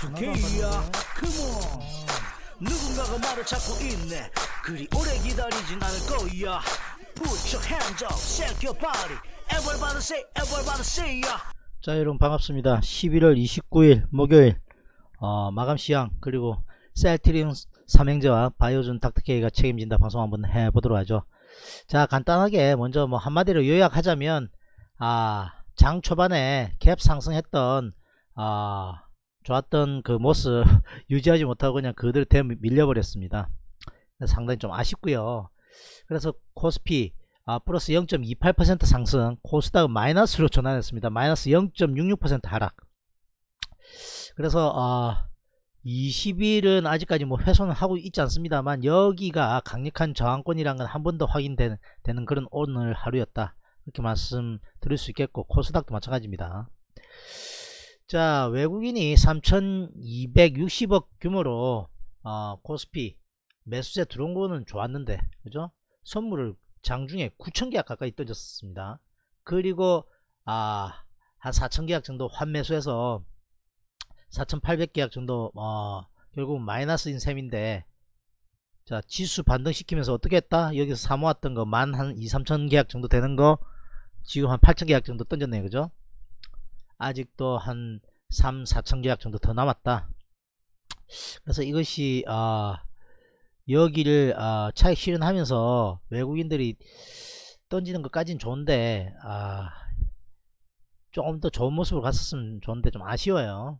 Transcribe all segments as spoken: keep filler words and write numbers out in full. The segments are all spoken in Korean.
투케이야 컴온 누군가가 말을 찾고 있네 그리 오래 기다리진 않을 거야 Put your hands up, shake your body Everybody say, everybody say ya. 자 여러분 반갑습니다. 십일월 이십구일 목요일 어, 마감시황 그리고 셀트리온 삼형제와 바이오준 닥터케이가 책임진다 방송 한번 해보도록 하죠. 자 간단하게 먼저 뭐 한마디로 요약하자면 아, 장 초반에 갭 상승했던 아, 좋았던 그 모습 유지하지 못하고 그냥 그대로 대 밀려버렸습니다. 상당히 좀 아쉽고요. 그래서 코스피 아, 플러스 영 점 이팔 퍼센트 상승, 코스닥은 마이너스로 전환했습니다. 마이너스 영 점 육육 퍼센트 하락. 그래서 어, 이십 일은 아직까지 뭐 훼손을 하고 있지 않습니다만 여기가 강력한 저항권이란 건 한 번 더 확인되는 되는 그런 오늘 하루였다. 이렇게 말씀드릴 수 있겠고 코스닥도 마찬가지입니다. 자 외국인이 삼천이백육십억 규모로 어, 코스피 매수세 들어온 거는 좋았는데 그죠? 선물을 장중에 구천 계약 가까이 던졌습니다. 그리고 아, 한 사천 계약 정도 환매수해서 사천팔백 계약 정도 어, 결국 마이너스인 셈인데 자 지수 반등시키면서 어떻게 했다? 여기서 사모았던 거 만 한 이, 삼천 계약 정도 되는 거 지금 한 팔천 계약 정도 던졌네요. 그죠? 아직도 한 삼, 사천 계약 정도 더 남았다. 그래서 이것이 어, 여기를 어, 차익 실현하면서 외국인들이 던지는 것까지는 좋은데 아, 조금 더 좋은 모습으로 갔었으면 좋은데 좀 아쉬워요.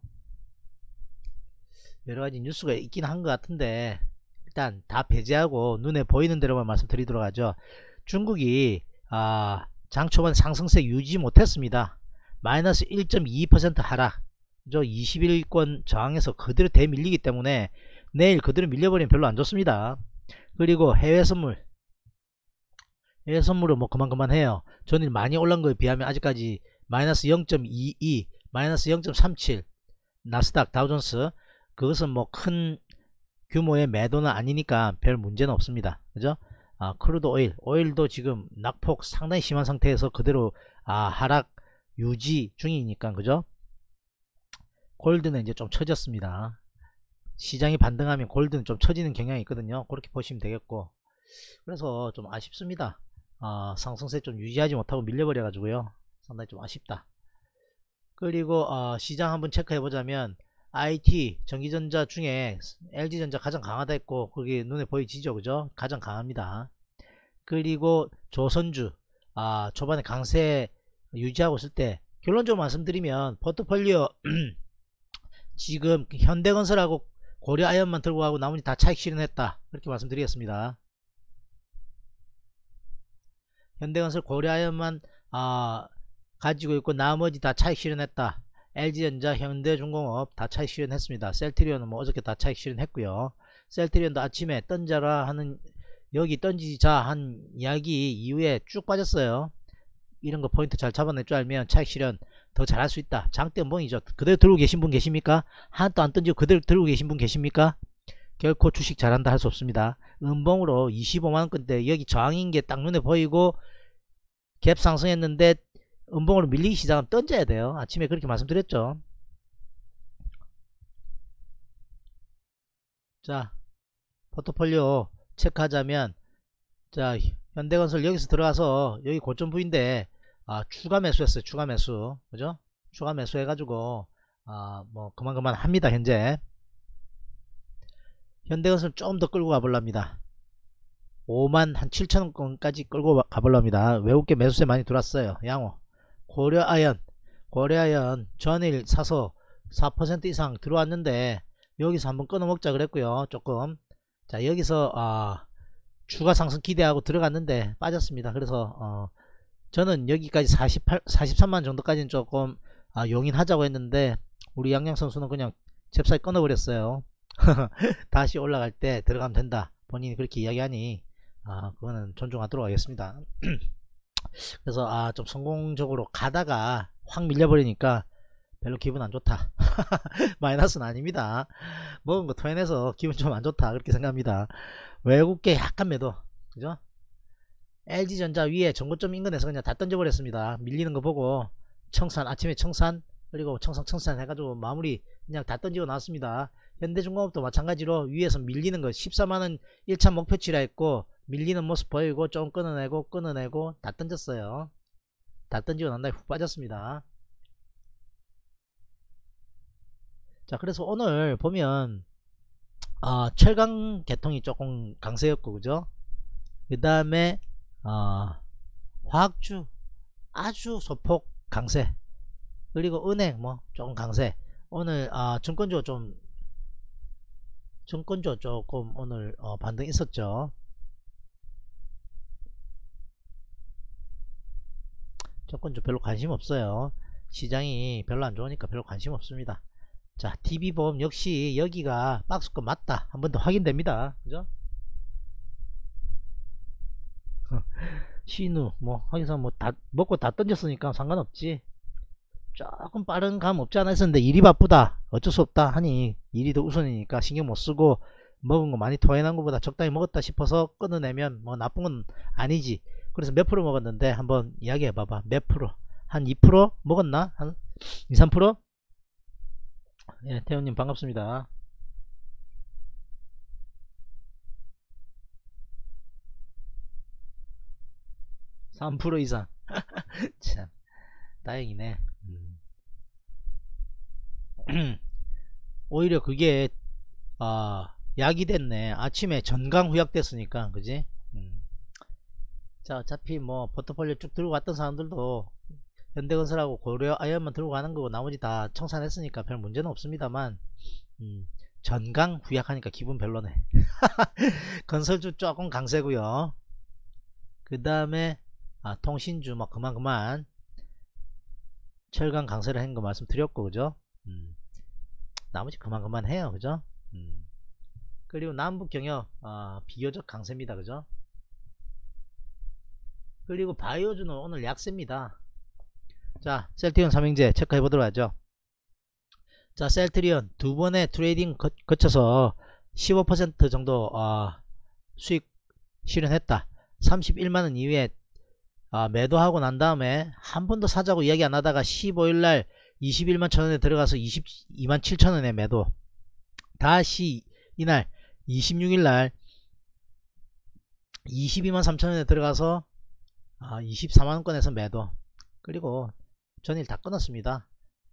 여러가지 뉴스가 있긴 한 것 같은데 일단 다 배제하고 눈에 보이는 대로만 말씀드리도록 하죠. 중국이 아, 장 초반 상승세 유지 못했습니다. 마이너스 일 점 이이 퍼센트 하락. 이십 일권 저항에서 그대로 대밀리기 때문에 내일 그대로 밀려버리면 별로 안 좋습니다. 그리고 해외 선물 해외 선물은 뭐 그만 그만 해요. 전일 많이 올라온 거에 비하면 아직까지 마이너스 영 점 이이 마이너스 영 점 삼칠 나스닥 다우존스 그것은 뭐 큰 규모의 매도는 아니니까 별 문제는 없습니다. 그죠? 아, 크루드 오일 오일도 지금 낙폭 상당히 심한 상태에서 그대로 아, 하락 유지 중이니까 그죠? 골드는 이제 좀 처졌습니다. 시장이 반등하면 골드는 좀 처지는 경향이 있거든요. 그렇게 보시면 되겠고 그래서 좀 아쉽습니다. 어, 상승세 좀 유지하지 못하고 밀려버려 가지고요 상당히 좀 아쉽다. 그리고 어, 시장 한번 체크해 보자면 아이티 전기전자 중에 엘지전자 가장 강하다 했고 그게 눈에 보이지죠. 그죠? 가장 강합니다. 그리고 조선주 아, 초반에 강세 유지하고 있을 때 결론적으로 말씀드리면 포트폴리오 지금 현대건설하고 고려아연만 들고 가고 나머지 다 차익 실현했다. 그렇게 말씀드리겠습니다. 현대건설 고려아연만 아, 가지고 있고 나머지 다 차익 실현했다. 엘지전자 현대중공업 다 차익 실현했습니다. 셀트리온은 뭐 어저께 다 차익 실현했고요. 셀트리온도 아침에 던져라 하는 여기 던지자 한 이야기 이후에 쭉 빠졌어요. 이런 거 포인트 잘 잡아낼 줄 알면 차익 실현 더 잘할 수 있다. 장대음봉이죠. 그대로 들고 계신 분 계십니까? 하나도 안 던지고 그대로 들고 계신 분 계십니까? 결코 주식 잘한다 할 수 없습니다. 음봉으로 이십오만원권대 여기 저항인 게 딱 눈에 보이고 갭 상승했는데 음봉으로 밀리기 시작하면 던져야 돼요. 아침에 그렇게 말씀드렸죠. 자 포트폴리오 체크하자면 자 현대건설 여기서 들어가서 여기 고점 부인데 아, 추가 매수했어요. 추가 매수 그죠? 추가 매수 해가지고 아, 뭐 그만 그만 합니다. 현재 현대건설 좀 더 끌고 가볼랍니다. 오만 한 칠천원권까지 끌고 가볼랍니다. 외국계 매수세 많이 들어왔어요. 양호 고려아연 고려아연 전일 사서 사 퍼센트 이상 들어왔는데 여기서 한번 끊어 먹자 그랬고요. 조금 자 여기서 아, 추가 상승 기대하고 들어갔는데 빠졌습니다. 그래서 어, 저는 여기까지 사십팔, 사십삼만 정도까지는 조금 아, 용인하자고 했는데 우리 양양 선수는 그냥 잽싸게 끊어버렸어요. 다시 올라갈 때 들어가면 된다. 본인이 그렇게 이야기하니 아, 그거는 존중하도록 하겠습니다. 그래서 아, 좀 성공적으로 가다가 확 밀려버리니까 별로 기분 안 좋다. 마이너스는 아닙니다. 먹은 거 토해내서 기분 좀 안 좋다 그렇게 생각합니다. 외국계 약간 매도 그죠? 엘지전자 위에 정고점 인근에서 그냥 다 던져버렸습니다. 밀리는 거 보고 청산 아침에 청산 그리고 청산 청산 해가지고 마무리 그냥 다 던지고 나왔습니다. 현대중공업도 마찬가지로 위에서 밀리는 거 십사만원 일 차 목표치라 했고 밀리는 모습 보이고 좀 끊어내고 끊어내고 다 던졌어요. 다 던지고 난 다음에 훅 빠졌습니다. 자, 그래서 오늘 보면 어, 철강 계통이 조금 강세였고, 그죠? 그 다음에 어, 화학주 아주 소폭 강세, 그리고 은행 뭐 조금 강세. 오늘 어, 증권주 좀 증권주 조금 오늘 어, 반등 있었죠. 증권주 별로 관심 없어요. 시장이 별로 안 좋으니까 별로 관심 없습니다. 자, 티비보험 역시 여기가 박스권 맞다 한 번 더 확인됩니다. 그죠? 신우 뭐 하기서 뭐 다 먹고 다 던졌으니까 상관없지. 조금 빠른 감 없지 않아 있었는데 일이 바쁘다 어쩔 수 없다 하니 일이 더 우선이니까 신경 못 쓰고 먹은 거 많이 토해난 것보다 적당히 먹었다 싶어서 끊어내면 뭐 나쁜 건 아니지. 그래서 몇 프로 먹었는데 한번 이야기해 봐봐. 몇 프로? 한 이 퍼센트 먹었나? 한 이, 삼 퍼센트? 예, 태훈님 반갑습니다. 삼 퍼센트 이상. 참 다행이네. 음. 오히려 그게 어, 약이 됐네. 아침에 전강 후약됐으니까 그지? 음. 자, 어차피 뭐 포트폴리오 쭉 들고 갔던 사람들도 현대건설하고 고려 아이언만 들고 가는 거고 나머지 다 청산했으니까 별 문제는 없습니다만 음, 전강 후약하니까 기분 별로네. 건설주 조금 강세고요. 그 다음에 아, 통신주 뭐 그만 그만 철강 강세를 한 거 말씀드렸고, 그죠? 음, 나머지 그만 그만 해요, 그죠? 음. 그리고 남북경협 어, 비교적 강세입니다, 그죠? 그리고 바이오주는 오늘 약세입니다. 자, 셀트리온 삼형제 체크해 보도록 하죠. 자, 셀트리온 두 번의 트레이딩 거, 거쳐서 십오 퍼센트 정도 어, 수익 실현했다. 삼십일만원 이후에 어, 매도하고 난 다음에 한 번 더 사자고 이야기 안 하다가 십오일날 이십일만 천원에 들어가서 이십이만 칠천원에 매도. 다시 이날 이십육일날 이십이만 삼천원에 들어가서 어, 이십사만원권에서 매도. 그리고 전일 다 끊었습니다.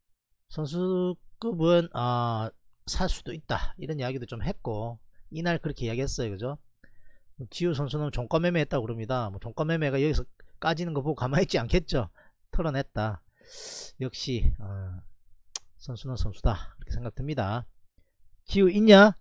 선수급은 어, 살 수도 있다 이런 이야기도 좀 했고 이날 그렇게 이야기했어요, 그죠? 지우 선수는 종가 매매했다고 그럽니다. 뭐 종가 매매가 여기서 까지는 거 보고 가만히 있지 않겠죠. 털어냈다. 역시 어, 선수는 선수다 그렇게 생각됩니다. 지우 있냐?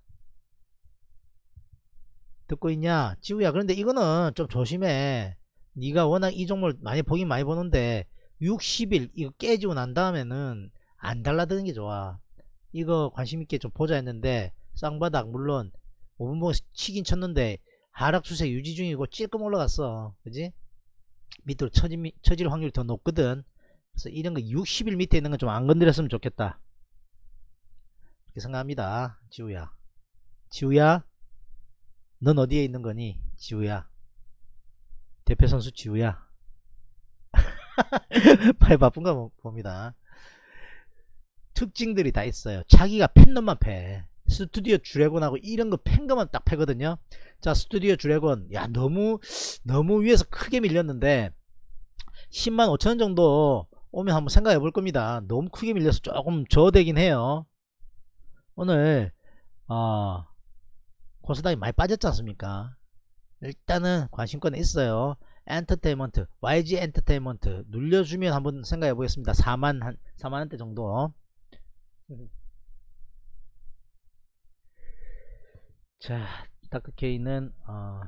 듣고 있냐? 지우야, 그런데 이거는 좀 조심해. 네가 워낙 이 종목을 많이 보긴 많이 보는데 육십일 이거 깨지고 난 다음에는 안 달라드는 게 좋아. 이거 관심있게 좀 보자 했는데 쌍바닥 물론 오 분봉 치긴 쳤는데 하락 추세 유지 중이고 찔끔 올라갔어, 그지? 밑으로 처질, 처질 확률이 더 높거든. 그래서 이런 거 육십 일 밑에 있는 건 좀 안 건드렸으면 좋겠다 그렇게 생각합니다. 지우야, 지우야, 넌 어디에 있는 거니? 지우야, 대표선수 지우야. 팔 바쁜가 봅니다. 특징들이 다 있어요. 자기가 팬 놈만 패. 스튜디오 드래곤하고 이런 거 팬 거만 딱 패거든요. 자, 스튜디오 드래곤 야 너무 너무 위에서 크게 밀렸는데 십만 오천원 정도 오면 한번 생각해 볼 겁니다. 너무 크게 밀려서 조금 저되긴 해요. 오늘 어, 코스닥이 많이 빠졌지 않습니까? 일단은 관심권에 있어요. 엔터테인먼트 와이지 엔터테인먼트 눌려주면 한번 생각해 보겠습니다. 사만 한 사만원대 정도. 자, 다크케이는 어,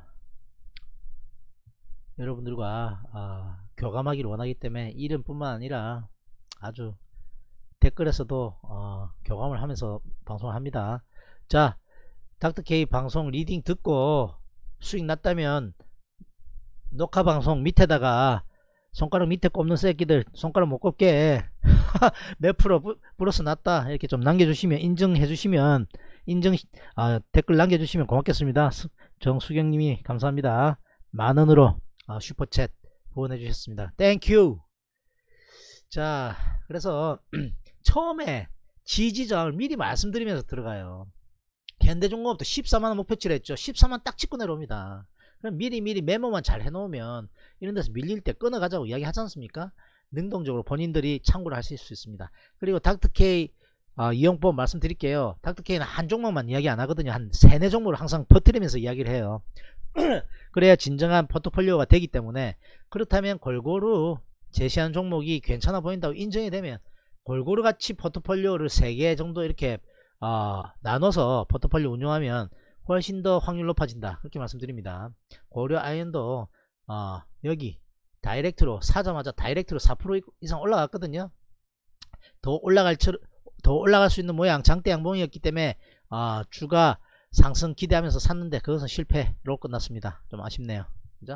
여러분들과 어, 교감하기를 원하기 때문에 이름뿐만 아니라 아주 댓글에서도 어, 교감을 하면서 방송을 합니다. 자, 닥터케이 방송 리딩 듣고 수익 났다면 녹화 방송 밑에다가 손가락 밑에 꼽는 새끼들 손가락 못 꼽게 몇 프로 플러스 났다 이렇게 좀 남겨주시면 인증해 주시면 인증 아, 댓글 남겨주시면 고맙겠습니다. 정수경님이 감사합니다. 만원으로 아, 슈퍼챗 후원해 주셨습니다. 땡큐. 자, 그래서 처음에 지지저항을 미리 말씀드리면서 들어가요. 현대중공업도 십사만원 목표치를 했죠. 십사만 딱 찍고 내려옵니다. 그럼 미리 미리 메모만 잘 해놓으면 이런 데서 밀릴 때 끊어가자고 이야기 하지 않습니까? 능동적으로 본인들이 참고를 하실 수 있습니다. 그리고 닥터케이 어, 이용법 말씀드릴게요. 닥터케이는 한 종목만 이야기 안 하거든요. 한 세네 종목을 항상 퍼뜨리면서 이야기를 해요. 그래야 진정한 포트폴리오가 되기 때문에, 그렇다면 골고루 제시한 종목이 괜찮아 보인다고 인정이 되면 골고루 같이 포트폴리오를 세 개 정도 이렇게 어, 나눠서 포트폴리오 운용하면 훨씬 더 확률 높아진다, 그렇게 말씀드립니다. 고려 아이언도 어, 여기 다이렉트로 사자마자 다이렉트로 사 퍼센트 이상 올라갔거든요. 더 올라갈 더 올라갈 수 있는 모양 장대 양봉이었기 때문에 어, 주가 상승 기대하면서 샀는데 그것은 실패로 끝났습니다. 좀 아쉽네요. 그죠?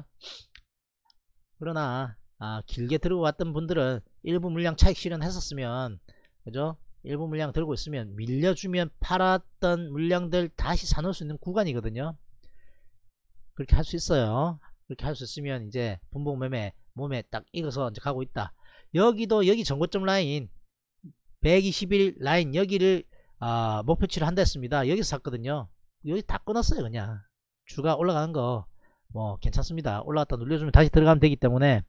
그러나 아, 길게 들고 왔던 분들은 일부 물량 차익 실현했었으면, 그죠? 일부 물량 들고 있으면 밀려주면 팔았던 물량들 다시 사놓을 수 있는 구간이거든요. 그렇게 할 수 있어요. 그렇게 할 수 있으면 이제 분봉 매매 몸에 딱 익어서 이제 가고 있다. 여기도 여기 전고점 라인 백이십일 라인 여기를 아, 목표치를 한다 했습니다. 여기서 샀거든요. 여기 다 끊었어요. 그냥 주가 올라가는 거 뭐 괜찮습니다. 올라갔다 눌려주면 다시 들어가면 되기 때문에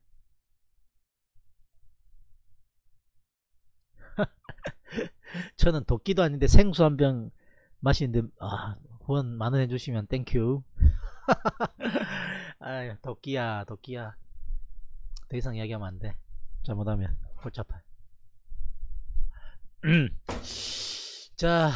저는 도끼도 아닌데 생수 한 병 마시는데 아, 후원 만원 해주시면 땡큐. 아유, 도끼야 도끼야 더 이상 이야기하면 안돼. 잘못하면 골치 아파요. 자,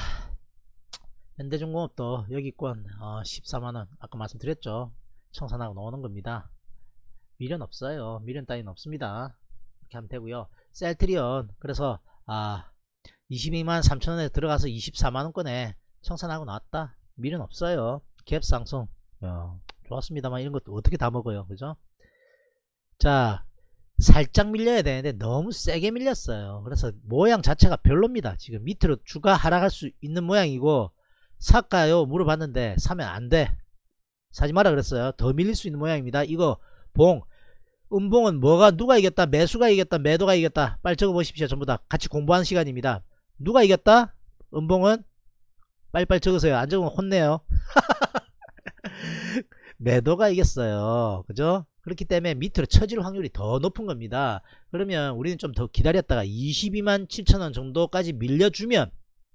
현대중공업도 여기권 어, 십사만원 아까 말씀드렸죠. 청산하고 나오는 겁니다. 미련 없어요. 미련 따위는 없습니다. 이렇게 하면 되고요. 셀트리온 그래서 아, 이십이만 삼천원에 들어가서 이십사만원권에 청산하고 나왔다. 미련 없어요. 갭 상승 어, 좋았습니다만 이런 것도 어떻게 다 먹어요. 그죠? 자, 살짝 밀려야 되는데 너무 세게 밀렸어요. 그래서 모양 자체가 별로입니다. 지금 밑으로 주가 하락할 수 있는 모양이고, 살까요? 물어봤는데 사면 안돼, 사지 마라 그랬어요. 더 밀릴 수 있는 모양입니다. 이거 봉 음봉은 뭐가 누가 이겼다, 매수가 이겼다, 매도가 이겼다, 빨리 적어 보십시오. 전부 다 같이 공부하는 시간입니다. 누가 이겼다? 음봉은 빨리빨리 적으세요. 안 적으면 혼내요. 매도가 이겼어요. 그죠? 그렇기 때문에 밑으로 쳐질 확률이 더 높은 겁니다. 그러면 우리는 좀 더 기다렸다가 이십이만 칠천원 정도까지 밀려주면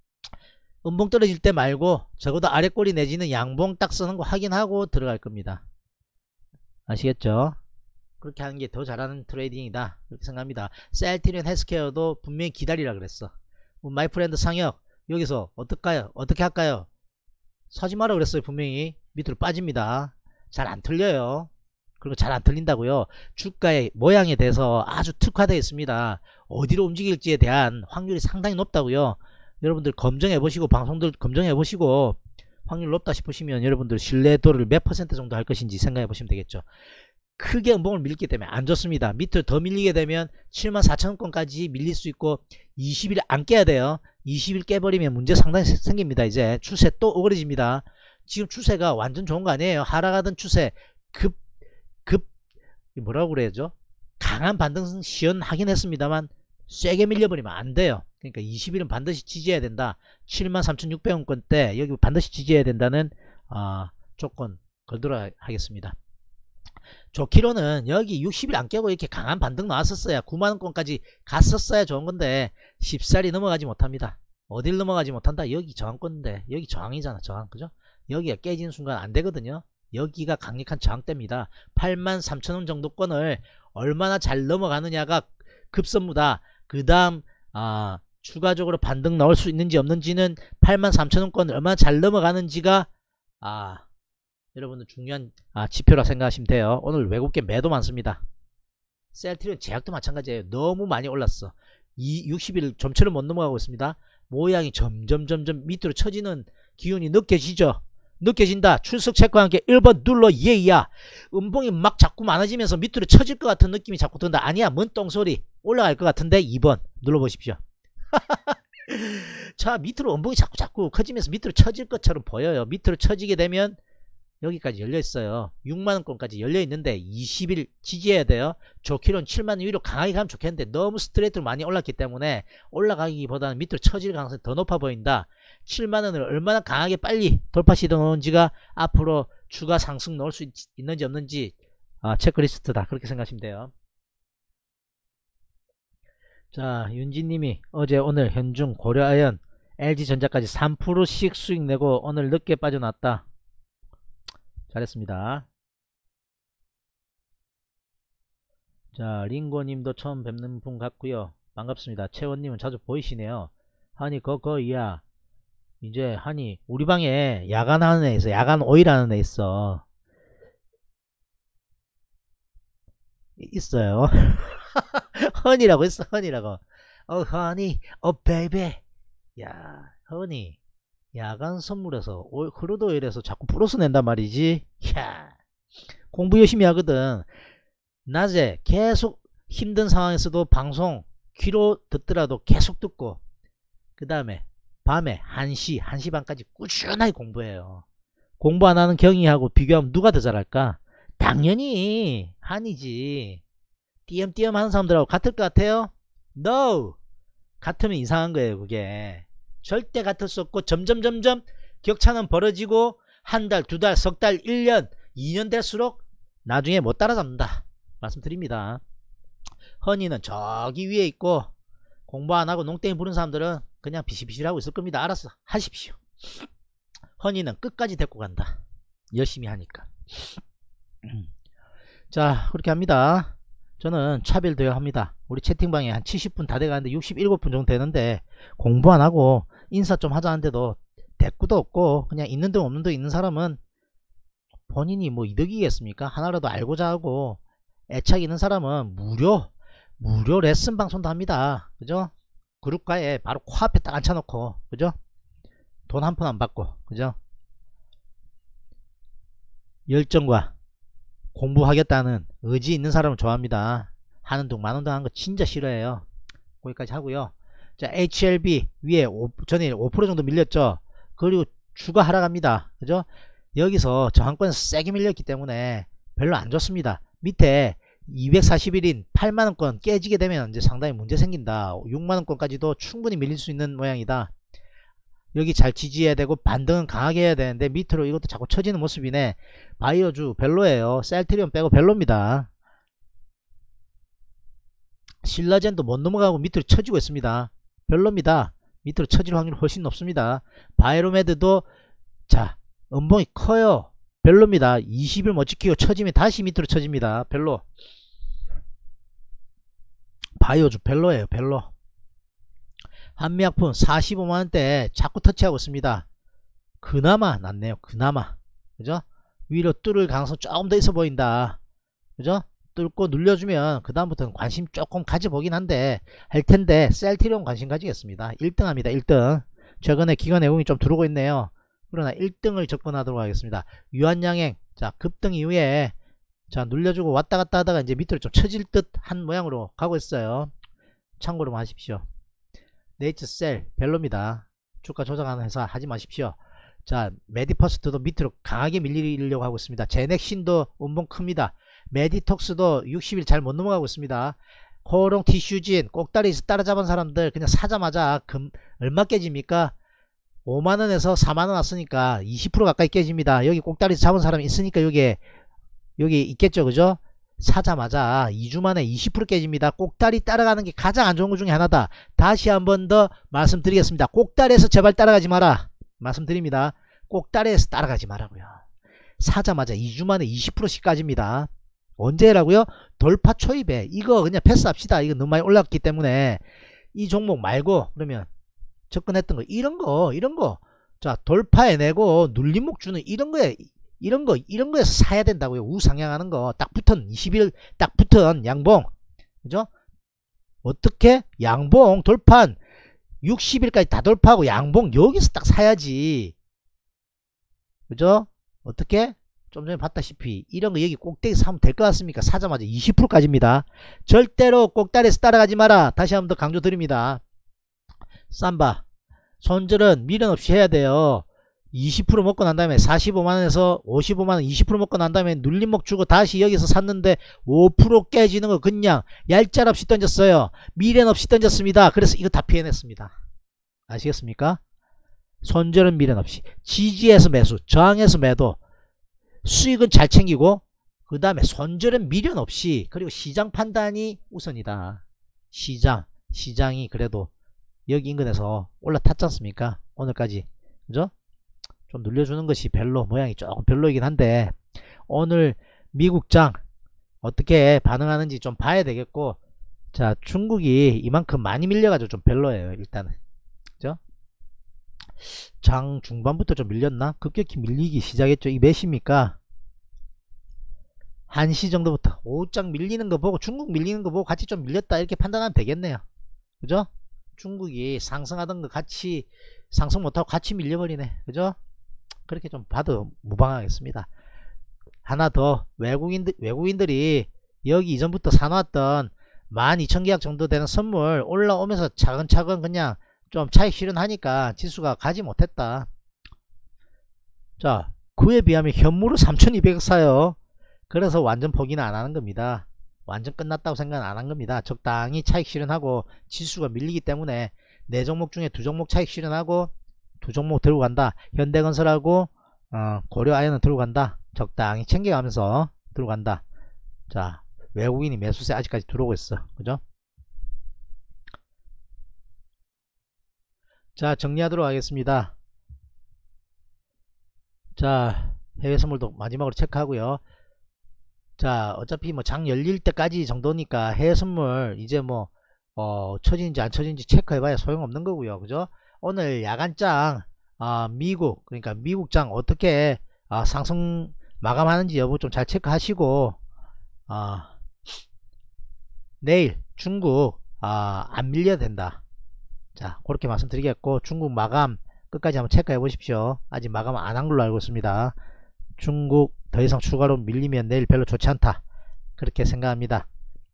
음봉 떨어질 때 말고 적어도 아래 꼬리 내지는 양봉 딱 쓰는 거 확인하고 들어갈 겁니다. 아시겠죠? 그렇게 하는 게 더 잘하는 트레이딩이다, 그렇게 생각합니다. 셀트리온 헬스케어도 분명히 기다리라 그랬어. 마이프렌드 상혁 여기서 어떨까요? 어떻게 할까요? 사지 마라 그랬어요. 분명히 밑으로 빠집니다. 잘 안 틀려요. 그리고 잘 안 틀린다고요. 주가의 모양에 대해서 아주 특화되어 있습니다. 어디로 움직일지에 대한 확률이 상당히 높다고요. 여러분들 검증해 보시고, 방송들 검증해 보시고 확률 높다 싶으시면 여러분들 신뢰도를 몇 퍼센트 정도 할 것인지 생각해 보시면 되겠죠. 크게 음봉을 밀기 때문에 안 좋습니다. 밑으로 더 밀리게 되면 칠만 사천원권까지 밀릴 수 있고, 이십 일 안 깨야 돼요. 이십 일 깨버리면 문제 상당히 생깁니다. 이제 추세 또 오그러집니다. 지금 추세가 완전 좋은 거 아니에요. 하락하던 추세 급 급 뭐라고 그래야죠? 강한 반등 시연하긴 했습니다만 세게 밀려버리면 안 돼요. 그러니까 이십 일은 반드시 지지해야 된다. 칠만 삼천육백원권대 여기 반드시 지지해야 된다는 어, 조건 걸도록 하겠습니다. 좋기로는 여기 육십 일 안 깨고 이렇게 강한 반등 나왔었어야 구만원권까지 갔었어야 좋은건데 쉽사리 넘어가지 못합니다. 어딜 넘어가지 못한다? 여기 저항권인데 여기 저항이잖아. 저항, 그죠? 여기가 깨지는 순간 안 되거든요. 여기가 강력한 저항대입니다. 팔만 삼천원 정도권을 얼마나 잘 넘어가느냐가 급선무다. 그 다음 아, 추가적으로 반등 나올 수 있는지 없는지는 팔만 삼천원권을 얼마나 잘 넘어가는지가 아, 여러분들 중요한 아, 지표라 생각하시면 돼요. 오늘 외국계 매도 많습니다. 셀트리온 제약도 마찬가지예요. 너무 많이 올랐어. 이 육십 일 점차를 못 넘어가고 있습니다. 모양이 점점 점점 밑으로 처지는 기운이 느껴지죠. 느껴진다. 출석 체크와 함께 일 번 눌러 예야. 음봉이 막 자꾸 많아지면서 밑으로 처질 것 같은 느낌이 자꾸 든다. 아니야, 뭔 똥소리. 올라갈 것 같은데 이 번 눌러보십시오. 자, 밑으로 음봉이 자꾸 자꾸 커지면서 밑으로 처질 것처럼 보여요. 밑으로 처지게 되면 여기까지 열려있어요. 육만원권까지 열려있는데 이십 일 지지해야 돼요. 좋기로는 칠만원 위로 강하게 가면 좋겠는데 너무 스트레이트로 많이 올랐기 때문에 올라가기보다는 밑으로 처질 가능성이 더 높아 보인다. 칠만원을 얼마나 강하게 빨리 돌파 시도 넣은지가 앞으로 주가 상승 넣을 수 있, 있는지 없는지 아, 체크리스트다. 그렇게 생각하시면 돼요. 자, 윤지님이 어제 오늘 현중 고려아연 엘지전자까지 삼 퍼센트씩 수익 내고 오늘 늦게 빠져났다. 잘했습니다. 자, 링고님도 처음 뵙는 분 같고요. 반갑습니다. 채원님은 자주 보이시네요. 하니 거거이야. 이제 하니 우리 방에 야간 하는 애 있어. 야간 오일 하는 애 있어. 있어요. 허니라고 있어. 허니라고. 어 허니 어 베이베. 야 허니 야간 선물에서 크루드 오일에서 자꾸 플러스 낸단 말이지. 야 공부 열심히 하거든. 낮에 계속 힘든 상황에서도 방송 귀로 듣더라도 계속 듣고 그 다음에 밤에 한 시, 한 시 반까지 꾸준하게 공부해요. 공부 안 하는 경희하고 비교하면 누가 더 잘할까? 당연히 한이지. 띄엄띄엄 하는 사람들하고 같을 것 같아요? No! 같으면 이상한 거예요. 그게 절대 같을 수 없고 점점점점 격차는 벌어지고 한 달, 두 달, 석 달, 일 년, 이 년 될수록 나중에 못 따라잡는다 말씀드립니다. 허니는 저기 위에 있고 공부 안하고 농땡이 부른 사람들은 그냥 비실비실하고 있을 겁니다. 알았어, 하십시오. 허니는 끝까지 데리고 간다. 열심히 하니까. 자, 그렇게 합니다. 저는 차별되어 합니다. 우리 채팅방에 한 칠십 분 다 돼가는데 육십칠 분 정도 되는데 공부 안하고 인사 좀 하자는데도 대꾸도 없고 그냥 있는 등 없는 등 있는 사람은 본인이 뭐 이득이겠습니까? 하나라도 알고자 하고 애착 있는 사람은 무료 무료 레슨 방송도 합니다. 그죠? 그룹가에 바로 코앞에 딱 앉혀놓고, 그죠? 돈 한 푼 안 받고, 그죠? 열정과 공부하겠다는 의지 있는 사람을 좋아합니다. 하는 둥 마는 둥 하는 거 진짜 싫어해요. 거기까지 하고요. 자, 에이치엘비 위에 오, 전일 오 퍼센트 정도 밀렸죠. 그리고 주가 하락합니다. 그죠? 여기서 저항권에서 세게 밀렸기 때문에 별로 안 좋습니다. 밑에 이백사십 일인 팔만원권 깨지게 되면 이제 상당히 문제 생긴다. 육만원권까지도 충분히 밀릴 수 있는 모양이다. 여기 잘 지지해야 되고 반등은 강하게 해야 되는데 밑으로 이것도 자꾸 처지는 모습이네. 바이오주 별로예요. 셀트리온 빼고 별로입니다. 신라젠도 못 넘어가고 밑으로 처지고 있습니다. 별로입니다. 밑으로 처질 확률이 훨씬 높습니다. 바이로메드도 자 음봉이 커요. 별로입니다. 이십 일 못 지키고 처지면 다시 밑으로 처집니다. 별로. 바이오주 별로예요. 별로. 한미약품 사십오만원대 자꾸 터치하고 있습니다. 그나마 낫네요. 그나마. 그죠? 위로 뚫을 가능성 조금 더 있어 보인다. 그죠? 뚫고 눌려주면 그 다음부터는 관심 조금 가져보긴 한데 할텐데 셀트리온 관심 가지겠습니다. 일 등 합니다. 일 등. 최근에 기관 내공이 좀 들어오고 있네요. 그러나 일 등을 접근하도록 하겠습니다. 유한양행 자 급등 이후에 자 눌려주고 왔다갔다 하다가 이제 밑으로 좀 처질 듯 한 모양으로 가고 있어요. 참고로 하십시오. 네이처셀 별로입니다. 주가 조작하는 회사 하지 마십시오. 자 메디퍼스트도 밑으로 강하게 밀리려고 하고 있습니다. 제넥신도 운봉 큽니다. 메디톡스도 육십 일 잘 못 넘어가고 있습니다. 코롱 티슈진 꼭다리에서 따라잡은 사람들 그냥 사자마자 금 얼마 깨집니까? 오만원에서 사만원 왔으니까 이십 퍼센트 가까이 깨집니다. 여기 꼭다리에서 잡은 사람이 있으니까 여기 여기 있겠죠. 그죠? 사자마자 이 주 만에 이십 퍼센트 깨집니다. 꼭다리 따라가는 게 가장 안 좋은 것 중에 하나다. 다시 한 번 더 말씀드리겠습니다. 꼭다리에서 제발 따라가지 마라. 말씀드립니다. 꼭다리에서 따라가지 마라고요. 사자마자 이 주 만에 이십 퍼센트씩 까집니다. 언제라고요? 돌파 초입에. 이거 그냥 패스합시다. 이거 너무 많이 올랐기 때문에 이 종목 말고 그러면 접근했던 거 이런 거 이런 거 자 돌파해내고 눌림목 주는 이런 거에 이런 거 이런 거에서 사야 된다고요. 우상향하는 거 딱 붙은 이십 일 딱 붙은 양봉 그죠? 어떻게 양봉 돌판 육십 일까지 다 돌파하고 양봉 여기서 딱 사야지. 그죠? 어떻게? 좀 전에 봤다시피 이런 거 여기 꼭대기 사면 될 것 같습니까? 사자마자 이십 퍼센트까지입니다. 절대로 꼭다리에서 따라가지 마라. 다시 한 번 더 강조 드립니다. 삼바 손절은 미련 없이 해야 돼요. 이십 퍼센트 먹고 난 다음에 사십오만원에서 오십오만원 이십 퍼센트 먹고 난 다음에 눌림목 주고 다시 여기서 샀는데 오 퍼센트 깨지는 거 그냥 얄짤없이 던졌어요. 미련 없이 던졌습니다. 그래서 이거 다 피해냈습니다. 아시겠습니까? 손절은 미련 없이, 지지에서 매수, 저항에서 매도, 수익은 잘 챙기고 그 다음에 손절은 미련 없이, 그리고 시장 판단이 우선이다. 시장 시장이 그래도 여기 인근에서 올라탔지 않습니까? 오늘까지. 그죠? 좀 눌려주는 것이 별로, 모양이 조금 별로이긴 한데 오늘 미국장 어떻게 반응하는지 좀 봐야 되겠고, 자, 중국이 이만큼 많이 밀려가지고 좀 별로예요. 일단은. 그죠? 장 중반부터 좀 밀렸나? 급격히 밀리기 시작했죠. 이 몇 시입니까? 한 시 정도부터 오장 밀리는 거 보고, 중국 밀리는 거 보고 같이 좀 밀렸다 이렇게 판단하면 되겠네요. 그죠? 중국이 상승하던 거 같이 상승 못하고 같이 밀려버리네. 그죠? 그렇게 좀 봐도 무방하겠습니다. 하나 더, 외국인들, 외국인들이 여기 이전부터 사놓았던 만 이천 계약 정도 되는 선물 올라오면서 차근차근 그냥 좀 차익 실현하니까 지수가 가지 못했다. 자, 그에 비하면 현물을 삼천이백억 사요. 그래서 완전 포기는 안 하는 겁니다. 완전 끝났다고 생각은 안 한 겁니다. 적당히 차익 실현하고 지수가 밀리기 때문에 네 종목 중에 두 종목 차익 실현하고 두 종목 들고 간다. 현대건설하고 어, 고려아연은 들고 간다. 적당히 챙겨가면서 들고 간다. 자, 외국인이 매수세 아직까지 들어오고 있어. 그죠? 자, 정리하도록 하겠습니다. 자, 해외 선물도 마지막으로 체크하고요. 자, 어차피 뭐 장 열릴 때까지 정도니까 해외 선물 이제 뭐 어, 쳐지는지 안 쳐지는지 체크해봐야 소용없는 거고요. 그죠? 오늘 야간장 아, 미국, 그러니까 미국장 어떻게 아, 상승 마감하는지 여부 좀 잘 체크하시고, 아, 내일 중국 아, 안 밀려야 된다. 자, 그렇게 말씀드리겠고, 중국 마감 끝까지 한번 체크해 보십시오. 아직 마감 안 한 걸로 알고 있습니다. 중국 더 이상 추가로 밀리면 내일 별로 좋지 않다, 그렇게 생각합니다.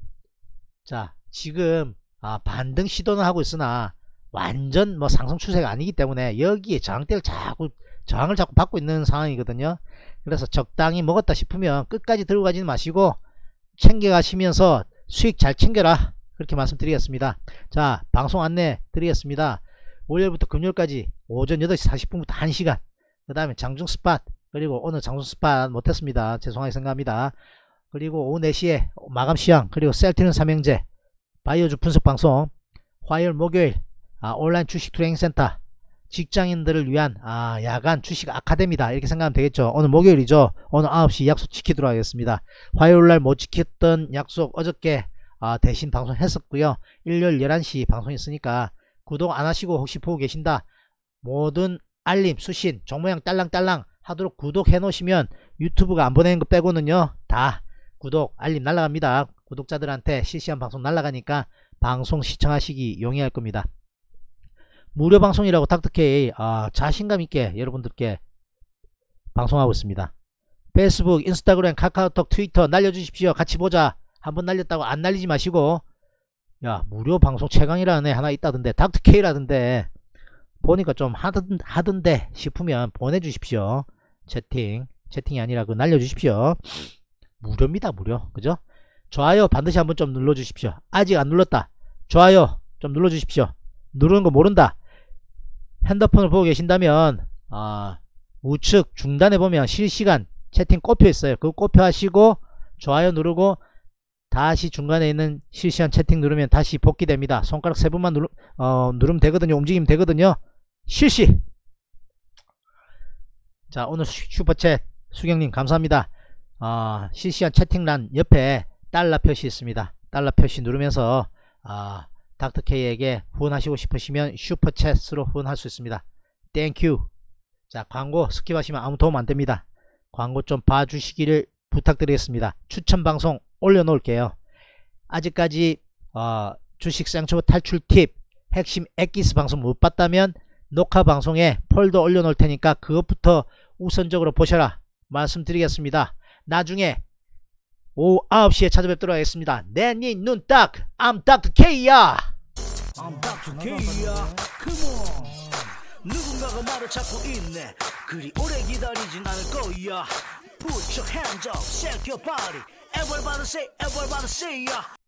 자, 지금 아, 반등 시도는 하고 있으나 완전 뭐 상승 추세가 아니기 때문에 여기에 저항대를 자꾸 저항을 자꾸 받고 있는 상황이거든요. 그래서 적당히 먹었다 싶으면 끝까지 들고 가지는 마시고 챙겨 가시면서 수익 잘 챙겨라, 그렇게 말씀드리겠습니다. 자, 방송 안내 드리겠습니다. 월요일부터 금요일까지 오전 여덟 시 사십 분부터 한 시간, 그 다음에 장중 스팟, 그리고 오늘 장중 스팟 못했습니다. 죄송하게 생각합니다. 그리고 오후 네 시에 마감 시황, 그리고 셀트리온 삼형제 바이오주 분석 방송, 화요일 목요일 아, 온라인 주식 트레이닝 센터, 직장인들을 위한 아, 야간 주식 아카데미다, 이렇게 생각하면 되겠죠. 오늘 목요일이죠. 오늘 아홉 시 약속 지키도록 하겠습니다. 화요일날 못 지켰던 약속 어저께 아, 대신 방송했었고요. 일요일 열한 시 방송 있으니까 구독 안 하시고 혹시 보고 계신다, 모든 알림 수신 종모양 딸랑딸랑 하도록 구독해 놓으시면 유튜브가 안 보내는 거 빼고는요 다 구독 알림 날라갑니다. 구독자들한테 실시간 방송 날라가니까 방송 시청하시기 용이할 겁니다. 무료 방송이라고 닥터케이 아, 자신감 있게 여러분들께 방송하고 있습니다. 페이스북, 인스타그램, 카카오톡, 트위터 날려주십시오. 같이 보자. 한번 날렸다고 안 날리지 마시고, 야, 무료 방송 최강이라는 애 하나 있다던데, 닥터케이라던데, 보니까 좀 하던, 하던데 싶으면 보내주십시오. 채팅 채팅이 아니라 그 날려주십시오. 무료입니다. 무료. 그죠? 좋아요 반드시 한번 좀 눌러주십시오. 아직 안 눌렀다, 좋아요 좀 눌러주십시오. 누르는 거 모른다, 핸드폰을 보고 계신다면 아, 우측 중단에 보면 실시간 채팅 꼽혀 있어요. 그거 꼽혀 하시고 좋아요 누르고 다시 중간에 있는 실시간 채팅 누르면 다시 복귀됩니다. 손가락 세 번만 누르, 어, 누르면 되거든요. 움직이면 되거든요. 실시. 자, 오늘 슈퍼챗 수경님 감사합니다. 어, 실시간 채팅란 옆에 달러 표시 있습니다. 달러 표시 누르면서 아, 닥터케이에게 후원하시고 싶으시면 슈퍼챗으로 후원할 수 있습니다. 땡큐. 자, 광고 스킵하시면 아무 도움 안됩니다. 광고 좀 봐주시기를 부탁드리겠습니다. 추천방송 올려놓을게요. 아직까지 어, 주식 쌍초보 탈출 팁 핵심 엑기스 방송 못 봤다면 녹화 방송에 폴더 올려놓을 테니까 그것부터 우선적으로 보셔라 말씀드리겠습니다. 나중에 오후 아홉 시에 찾아뵙도록 하겠습니다. 내 니 눈 딱 I'm 닥터 K야. I'm 닥터 K야. Come on. 누군가 누군가가 나를 찾고 있네. 그리 오래 기다리진 않을 거야. Put your hands up, shake your body. Everybody say, everybody say, yeah.